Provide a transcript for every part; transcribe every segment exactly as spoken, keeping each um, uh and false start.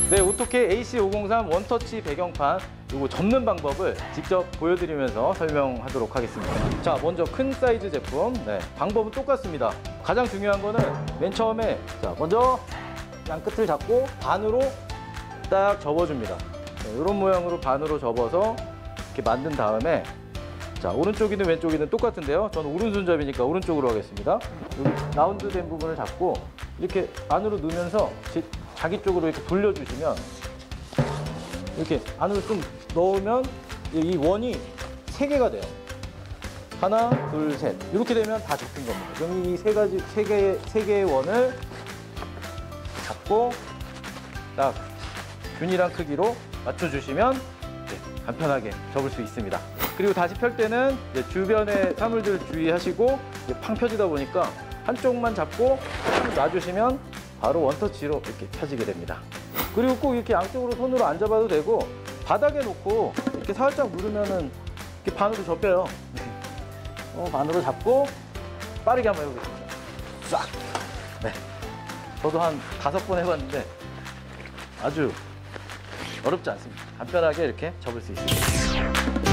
네, 오토케이 에이씨 오공삼 원터치 배경판 이거 접는 방법을 직접 보여드리면서 설명하도록 하겠습니다. 자, 먼저 큰 사이즈 제품. 네, 방법은 똑같습니다. 가장 중요한 거는 맨 처음에 자, 먼저 양 끝을 잡고 반으로 딱 접어줍니다. 네, 이런 모양으로 반으로 접어서 이렇게 만든 다음에 자, 오른쪽이든 왼쪽이든 똑같은데요. 저는 오른손잡이니까 오른쪽으로 하겠습니다. 여기 라운드 된 부분을 잡고 이렇게 안으로 넣으면서 자기 쪽으로 이렇게 돌려주시면 이렇게 안으로 좀 넣으면 이 원이 세 개가 돼요. 하나, 둘, 셋. 이렇게 되면 다 접힌 겁니다. 그럼 이 세 가지, 세 개, 세 개의 원을 잡고 딱 균일한 크기로 맞춰주시면 네, 간편하게 접을 수 있습니다. 그리고 다시 펼 때는 이제 주변의 사물들 주의하시고 팡 펴지다 보니까 한쪽만 잡고 놔주시면 바로 원터치로 이렇게 펴지게 됩니다. 그리고 꼭 이렇게 양쪽으로 손으로 안 잡아도 되고 바닥에 놓고 이렇게 살짝 누르면은 이렇게 반으로 접혀요. 어, 반으로 잡고 빠르게 한번 해보겠습니다. 싹! 네. 저도 한 다섯 번 해봤는데 아주 어렵지 않습니다. 간편하게 이렇게 접을 수 있습니다.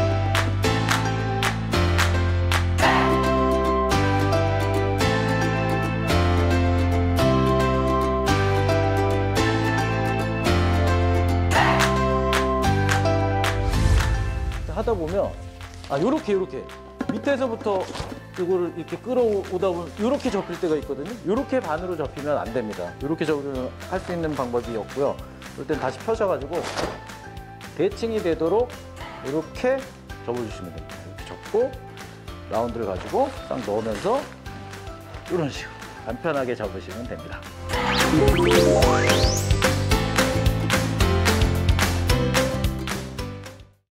하다 보면 아 요렇게 요렇게 밑에서부터 이거를 이렇게 끌어오다 보면 요렇게 접힐 때가 있거든요. 요렇게 반으로 접히면 안 됩니다. 요렇게 접으면 할 수 있는 방법이 없고요. 이럴 땐 다시 펴셔가지고 대칭이 되도록 이렇게 접어주시면 됩니다. 이렇게 접고 라운드를 가지고 딱 넣으면서 이런 식으로 간편하게 접으시면 됩니다.